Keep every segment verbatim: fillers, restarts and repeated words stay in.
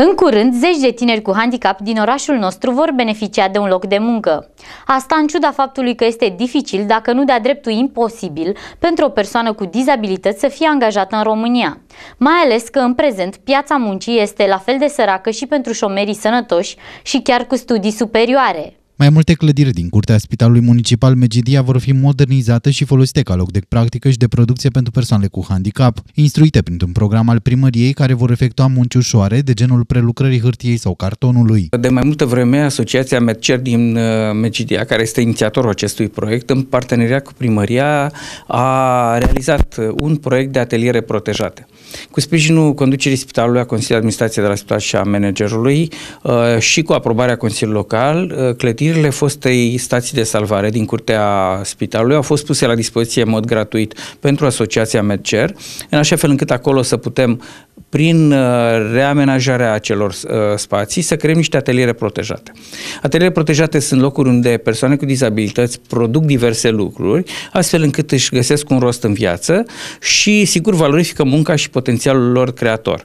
În curând, zeci de tineri cu handicap din orașul nostru vor beneficia de un loc de muncă. Asta în ciuda faptului că este dificil, dacă nu de-a dreptul imposibil, pentru o persoană cu dizabilități să fie angajată în România. Mai ales că în prezent piața muncii este la fel de săracă și pentru șomerii sănătoși și chiar cu studii superioare. Mai multe clădiri din curtea Spitalului Municipal Medgidia vor fi modernizate și folosite ca loc de practică și de producție pentru persoanele cu handicap, instruite printr-un program al primăriei care vor efectua munci ușoare de genul prelucrării hârtiei sau cartonului. De mai multă vreme, Asociația Medcer din Medgidia, care este inițiatorul acestui proiect, în parteneriat cu primăria, a realizat un proiect de ateliere protejate. Cu sprijinul conducerii spitalului, a Consiliului de Administrație de la spital și a managerului și cu aprobarea Consiliului Local, clădirile fostei stații de salvare din curtea spitalului au fost puse la dispoziție în mod gratuit pentru Asociația Medcer, în așa fel încât acolo să putem, prin reamenajarea acelor spații, să creăm niște ateliere protejate. Ateliere protejate sunt locuri unde persoane cu dizabilități produc diverse lucruri, astfel încât își găsesc un rost în viață și, sigur, valorifică munca și potențialul lor creator.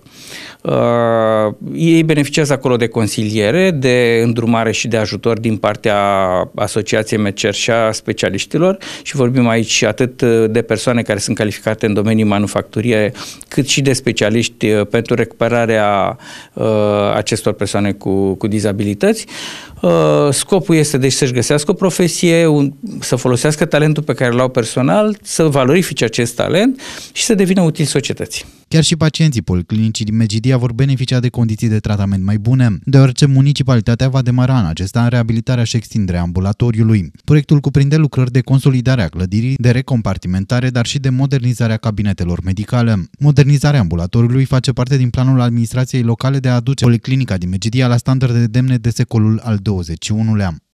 Uh, ei beneficiază acolo de consiliere, de îndrumare și de ajutor din partea Asociației Medcer și a specialiștilor și vorbim aici atât de persoane care sunt calificate în domenii manufacturie, cât și de specialiști pentru recuperarea uh, acestor persoane cu, cu dizabilități. Uh, scopul este deci să-și găsească o profesie, un, să folosească talentul pe care l-au personal, să valorifice acest talent și să devină util societății. Chiar și pacienții policlinicii din Medgidia vor beneficia de condiții de tratament mai bune, deoarece municipalitatea va demara în acest an reabilitarea și extinderea ambulatoriului. Proiectul cuprinde lucrări de consolidare a clădirii, de recompartimentare, dar și de modernizarea cabinetelor medicale. Modernizarea ambulatoriului face parte din planul administrației locale de a aduce policlinica din Medgidia la standarde demne de secolul al douăzeci și unulea.